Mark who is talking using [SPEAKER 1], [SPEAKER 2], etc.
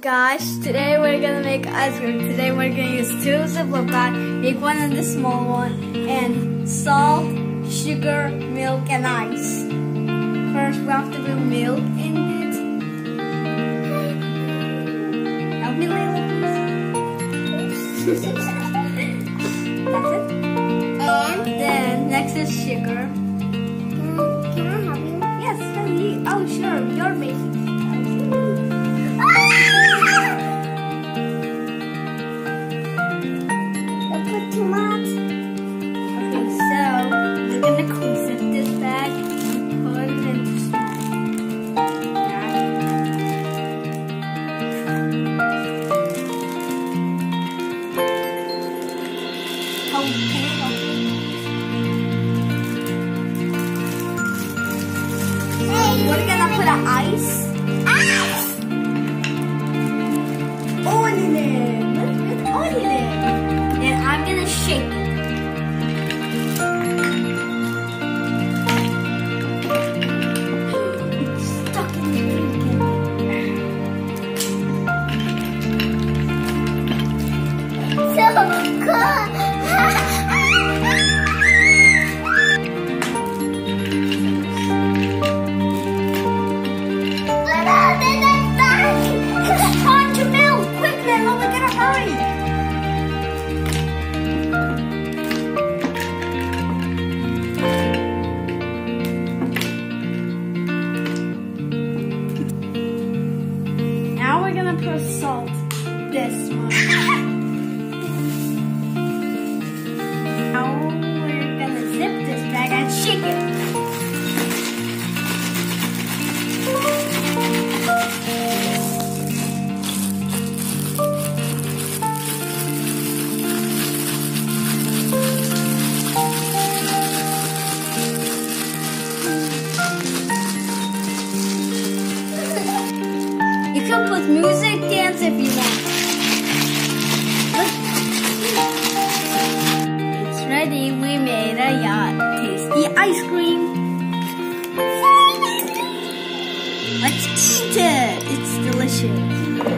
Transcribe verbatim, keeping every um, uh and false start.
[SPEAKER 1] Guys, today we're gonna make ice cream. Today we're gonna use two Ziploc, make one and the small one, and salt, sugar, milk, and ice. First we have to put milk in it. Help me, Layla, please. That's it. And then next is sugar.
[SPEAKER 2] Can I, can I help you?
[SPEAKER 1] Yes, help you. Oh sure, you're making.
[SPEAKER 2] Too much.
[SPEAKER 1] Okay, so we're gonna close this bag and put it into small. How can I help you?
[SPEAKER 2] Hey,
[SPEAKER 1] We're gonna put an ice.
[SPEAKER 2] Ice!
[SPEAKER 1] All in it. Let's put all in it. And I'm gonna shake it. It's stuck in the bacon.
[SPEAKER 2] So cool! But uh, then it's back!
[SPEAKER 1] It's time to melt. Quick, Layla, we gotta hurry. Now we're gonna put salt. This one. Now we're gonna zip this bag and shake it. You can put music, dance if you want. It's ready. We made a yacht. Tasty ice cream. Let's eat it. It's delicious.